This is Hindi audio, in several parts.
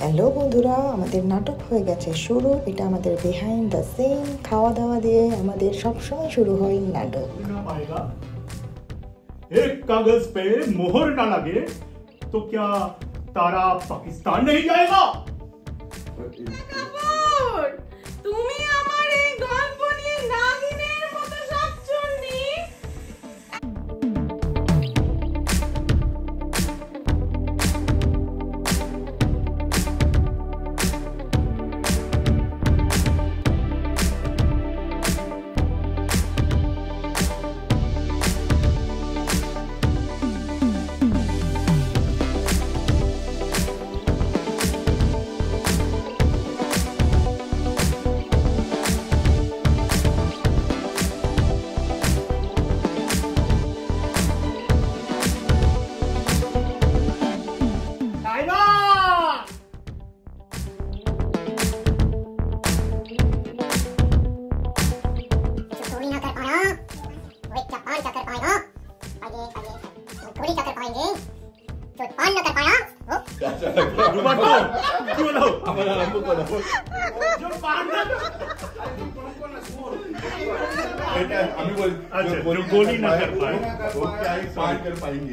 হ্যালো বন্ধুরা, আমাদের নাটক হয়ে গেছে শুরু। এটা আমাদের বিহাইন্ড দ্য সিন। খাওয়া দাওয়া দিয়ে আমাদের সবসময় শুরু হয় নাটক। एक कागज पे मोहर ना लगे तो क्या तारा पाकिस्तान नहीं जाएगा? তুমি আমার এই গল্প নিয়ে নাগিনের মতো শাকচুন্নি। जो गोली ना कर पाए वो क्या ही पार कर पाएंगे।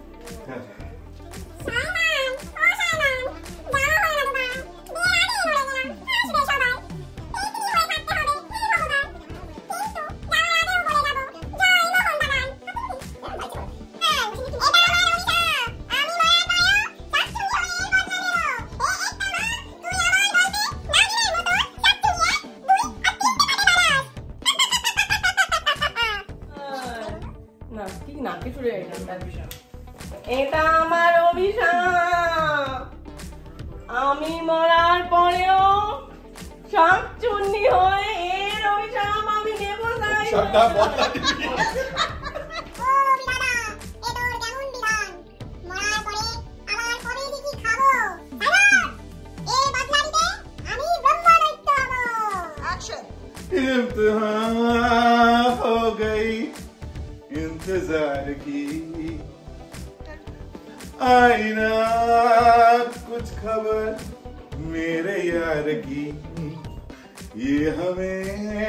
এটা আমার অভিশাপ। আমি মরার পরেও শাকচুন্নি হয়ে এর অভিশাপ আমি নেব না। इम्तिहान हो गई इंतजार की, आईना कुछ खबर मेरे यार की, ये हमें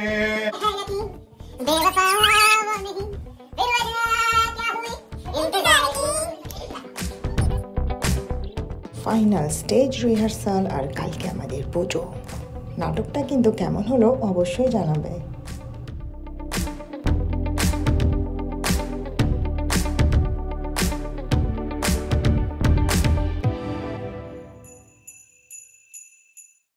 ফাইনাল স্টেজ রিহার্সাল আর কালকে আমাদের পুজো। নাটকটা কিন্তু কেমন হলো অবশ্যই জানাবে।